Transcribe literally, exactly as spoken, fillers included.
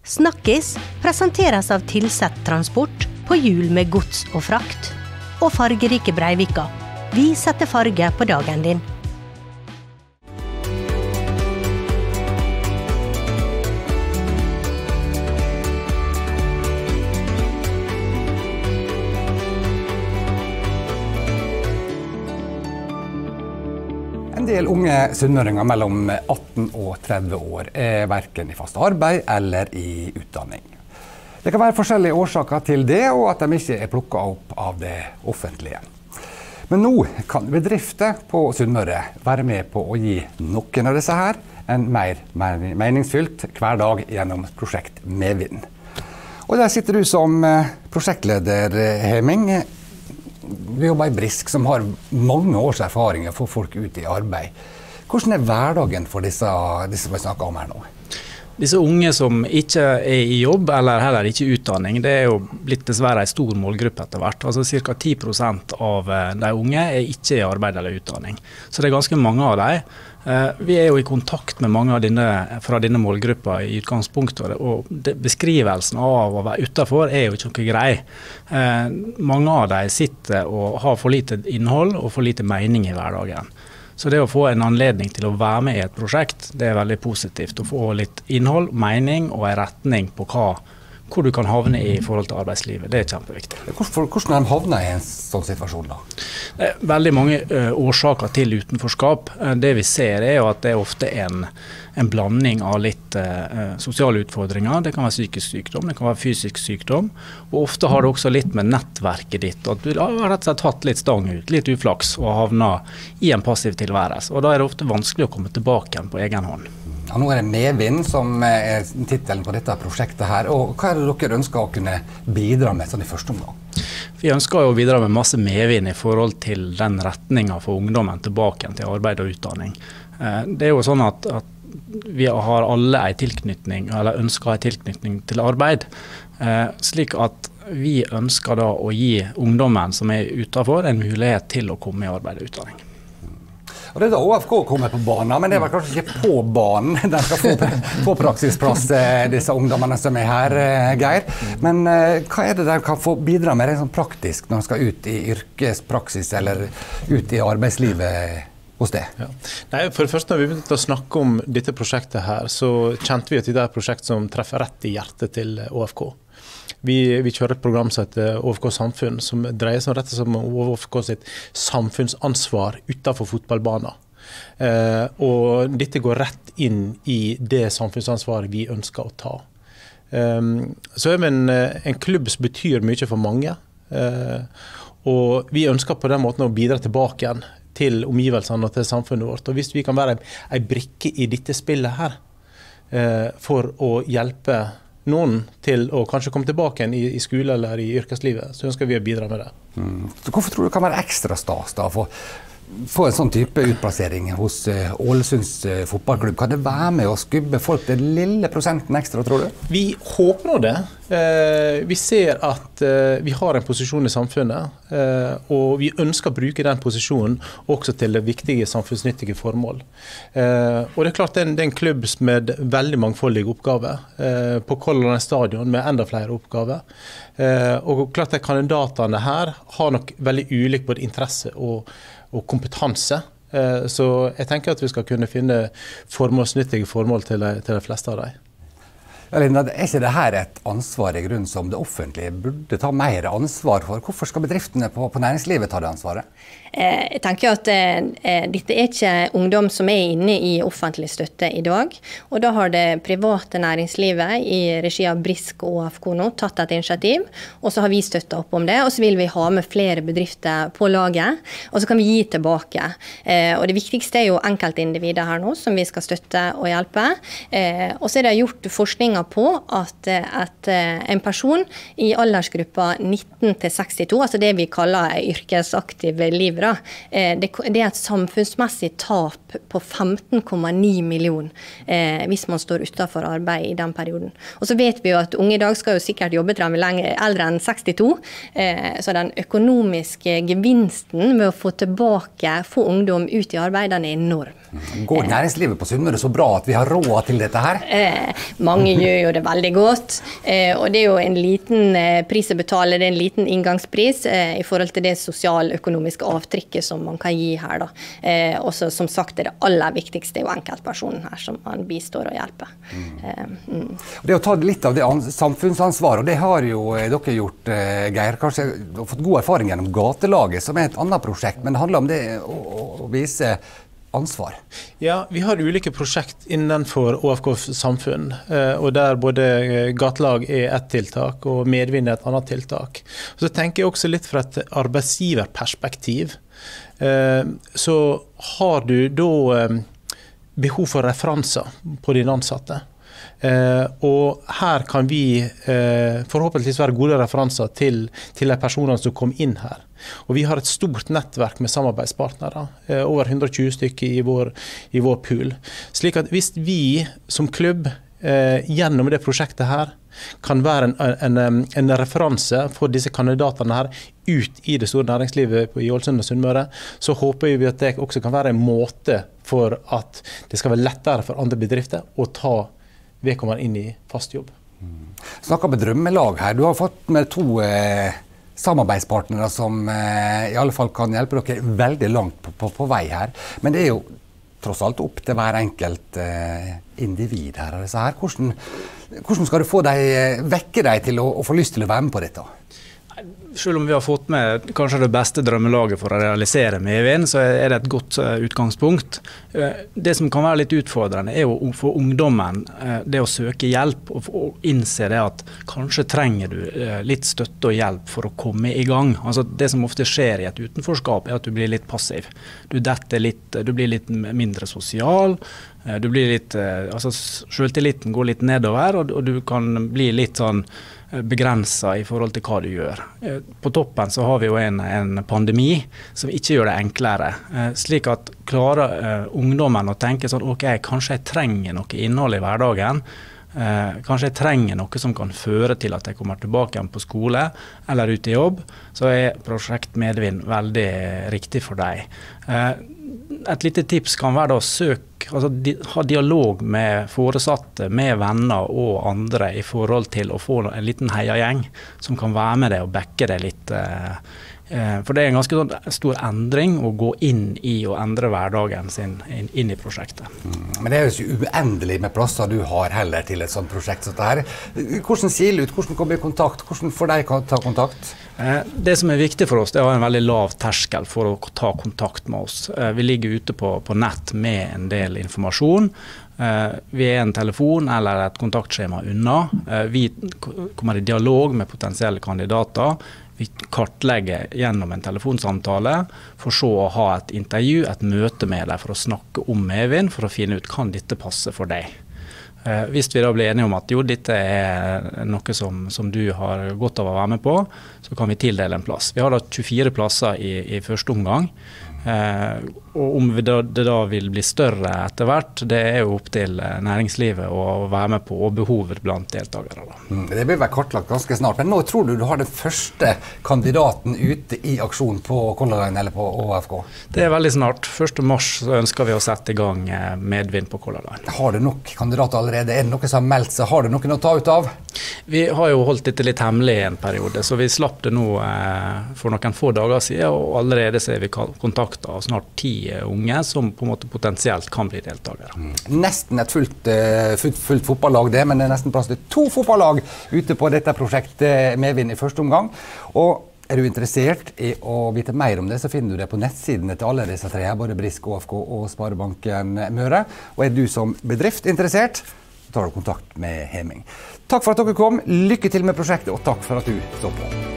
Snakkis presenteres av Tilsett Transport på hjul med gods og frakt. Og fargerike Breivika. Vi setter farge på dagen din. En del unge sunnmøringer mellom atten og tretti år er hverken i fast arbeid eller i utdanning. Det kan være forskjellige årsaker til det, og at de ikke er plukket opp av det offentlige. Men nå kan bedrifter på Sunnmøre være med på å gi noen av disse her en mer meningsfylt hverdag gjennom prosjekt Medvind. Og der sitter du som prosjektleder, Heming. Vi jobber i Brisk, som har mange års erfaringer for folk ut i arbeid. Hvordan er hverdagen for disse, disse vi snakker om her nå? Disse unge som ikke er i jobb, eller heller ikke i utdanning, det er jo blitt dessverre en stor målgruppe etter hvert. Altså ca. ti prosent av de unge er ikke i arbeid eller utdanning. Så det er ganske mange av dem. Vi er jo i kontakt med mange av denne, fra denne målgruppa i utgangspunktet, og beskrivelsen av å være utenfor er jo ikke noe grei. Mange av dem sitter og har for lite innhold og for lite mening i hverdagen. Så det å få en anledning til å være med i et prosjekt, det er veldig positivt. Å få litt innhold, mening og en retning på hva, hvor du kan havne i forhold til arbeidslivet. Det er kjempeviktig. Hvordan, hvordan har de havnet i en sånn situasjon da? Det er veldig mange uh, årsaker til utenforskap. Uh, det vi ser er jo at det er ofte en, en blanding av litt uh, sosiale utfordringer. Det kan være psykisk sykdom, det kan være fysisk sykdom. Og ofte har det også litt med nettverket ditt. At du har rett og slett tatt litt stang ut, litt uflaks og havnet i en passiv tilværelse. Og da er det ofte vanskelig å komme tilbake igjen på egen hånd. Ja, nå er det Medvind som er titelen på dette prosjektet her. Og hva er det dere ønsker å kunne bidra med sånn i første omgang? Vi ønsker å bidra med masse medvind i forhold til den retningen for ungdommen tilbake til arbeid og utdanning. Det er jo sånn at, at vi har alle en tilknytning, eller ønsker en tilknytning til arbeid, slik at vi ønsker da å gi ungdommen som er utenfor en mulighet til å komme i arbeid og utdanning. Og det er da O F K kommer på banen, men det var kanskje ikke på banen. De skal få, få praksisplass, disse ungdommene som er her, Geir. Men hva er det de kan få bidra med rent sånn praktisk når de skal ut i yrkespraksis eller ut i arbeidslivet hos det? Ja. Nei, for det første, når vi begynte å snakke om dette prosjektet her, så kjente vi at det er et prosjekt som treffer rett i hjertet til O F K. Vi, vi kjører et program som heter O F K Samfunn, som dreier seg rett og slett om O F K sitt samfunnsansvar utenfor fotballbanen. Eh, og dette går rett inn i det samfunnsansvaret vi ønsker å ta. Eh, så er vi en, en klubb som betyr mye for mange, eh, og vi ønsker på den måten å bidra tilbake igjen til omgivelsene og til samfunnet vårt. Og hvis vi kan være en brikke i dette spillet her, eh, for å hjelpe noen til å kanskje komme tilbake igjen i, i skole eller i yrkeslivet, så ønsker vi å bidra med det. Mm. Hvorfor tror du det kan være ekstra stas da, for få en sånn type utplassering hos uh, Ålesunds uh, fotballklubb? Kan det være med å skubbe folk den lille prosenten ekstra, tror du? Vi håper nå det. Eh, vi ser at eh, vi har en posisjon i samfunnet, eh, og vi ønsker å bruke den posisjonen også til det viktige samfunnsnyttige formål. Eh, og det er klart det er en, det er en klubb med veldig mangfoldige oppgaver, eh, på Color Line Stadion med enda flere oppgaver. Eh, og klart at kandidatene her har nok veldig ulik både interesse og og kompetanse. Så jeg tenker at vi skal kunne finne formålsnyttige formål til de, til de fleste av dem. Ja, Linda, er ikke dette et ansvar i grunn som det offentlige burde ta mer ansvar for? Hvorfor skal bedriftene på, på næringslivet ta det ansvaret? Jeg tenker at eh, dette er ikke ungdom som er inne i offentlig støtte i dag, og da har det private næringslivet i regi av Brisk og O F K nå tatt et initiativ, og så har vi støttet opp om det, og så vil vi ha med flere bedrifter på laget, og så kan vi gi tilbake. Eh, og det viktigste er jo enkeltindivider her nå, som vi skal støtte og hjelpe. Eh, og så er det gjort forskninger på at, at en person i aldersgruppa nitten til sekstito, altså det vi kaller yrkesaktiv liv, Det, det er et samfunnsmessig tap på femten komma ni millioner eh, hvis man står utenfor arbeid i den perioden. Og så vet vi jo at unge i dag skal jo sikkert jobbe til de er lenger, eldre enn sekstito, eh, så den økonomiske gevinsten med å få tilbake, få ungdom ut i arbeid, den er enorm. Går næringslivet på Sunnmøre så bra at vi har råd til dette her? Eh, mange gjør gjør jo det veldig godt. Eh, og det er jo en liten eh, pris å betale, det er en liten inngangspris eh, i forhold til det sosialøkonomiske avtrykket som man kan gi her. Da. Eh, også som sagt, det, det aller viktigste er jo enkeltpersonen her som man bistår og hjelper. Mm. Eh, mm. Det å ta litt av det samfunnsansvaret, og det har jo dere gjort, Geir. Kanskje du har fått god erfaring gjennom Gatelaget, som er et annet prosjekt, men det handler om det å, å vise ansvar. Ja, vi har ulike prosjekt innenfor O F K samfunn, og der både Gatelag er et tiltak og Medvind er et annet tiltak. Så tenker jeg også litt fra et arbeidsgiverperspektiv. Så har du da behov for referanser på dine ansatte. Uh, og her kan vi uh, forhåpentligvis være gode referanser til, til de personene som kom inn her. Og vi har et stort nettverk med samarbeidspartnere, uh, over hundre og tjue stykker i vår, i vår pool. Slik at hvis vi som klubb uh, gjennom det prosjektet her kan være en, en, en referanse for disse kandidatene her ut i det store næringslivet i Ålesund og Sunnmøre, så håper vi at det også kan være en måte for at det skal være lettere for andre bedrifter å ta vedkommende inn i fast jobb. Mm. Snakker med drømmelag her. Du har fått med to eh, samarbeidspartnere som eh, i alle fall kan hjelpe dere veldig langt på, på, på vei her. Men det er jo tross alt opp til hver enkelt eh, individ her. Så her. Hvordan, hvordan skal du få deg, vekke deg til å, å få lyst til å være med på dette? Selv om vi har fått med kanskje det beste drømmelaget for å realisere Medvind, så er det et godt utgangspunkt. Det som kan være litt utfordrende er jo for ungdommen det å søke hjelp og innse det at kanskje trenger du litt støtte og hjelp for å komme i gang. Altså det som ofte skjer i et utenforskap er at du blir litt passiv. Du detter litt, du blir litt mindre sosial, du blir litt, altså selvtilliten går litt nedover, og du kan bli litt sånn begrenset i forhold til hva du gjør. På toppen så har vi jo en, en pandemi som ikke gjør det enklere. Slik at klarer uh, ungdommen å tenke sånn, ok, kanskje jeg trenger noe innhold i hverdagen, uh, kanskje jeg trenger noe som kan føre til at jeg kommer tilbake igjen på skole eller ut i jobb, så er prosjekt Medvind veldig riktig for deg. Uh, et lite tips kan være da å søke, altså di, ha dialog med foresatte, med venner og andre i forhold til å få en liten heiagjeng som kan være med deg og backe deg litt. Eh, eh, for det er en ganske sånn stor endring å gå inn i og endre hverdagen sin inn, inn i prosjektet. Mm, men det er jo ikke uendelig med plasser du har heller til et sånt prosjekt som dette her. Hvordan sier det ut? Hvordan kommer i kontakt? Hvordan får de ta kontakt? Det som er viktig for oss, det er å ha en veldig lav terskel for å ta kontakt med oss. Vi ligger ute på, på nett med en del informasjon. Vi er en telefon eller et kontaktskjema unna. Vi kommer i dialog med potensielle kandidater. Vi kartlegger gjennom en telefonsamtale, for så å ha et intervju, et møte med deg for å snakke om Medvind, for å finne ut kan dette passe for deg. Eh, hvis vi da blir enige om at jo, dette er noe som, som du har godt av å være med på, så kan vi tildele en plass. Vi har da tjuefire plasser i, i første omgang. Eh, og om vi da, det da vil bli større etter hvert, det er jo opp til næringslivet å være med på, og behovet blant deltakere. Da. Mm, det blir vel kartlagt ganske snart, men nå tror du du har den første kandidaten ute i aksjon på Color Line eller på O F K? Det er veldig snart. første mars så ønsker vi å sette i gang Medvind på Color Line. Har du nok kandidater allerede? Er det noe som har meldt seg? Har du noen å ta ut av? Vi har jo holdt dette litt hemmelig i en periode, så vi slapp det nå eh, for noen få dager siden, og allerede så er vi kontakt av snart ti unge som på en måte potensielt kan bli deltakere. Mm. Nesten et fullt, fullt, fullt fotballag det, men det er nesten plass til to fotballag ute på dette prosjektet Medvind i første omgang. Og er du interessert i å vite mer om det, så finner du det på nettsidene til alle disse tre, både Brisk, O F K og Sparebanken Møre. Og er du som bedrift interessert, så tar du kontakt med Heming. Takk for at dere kom, lykke til med prosjektet, og takk for at du så på.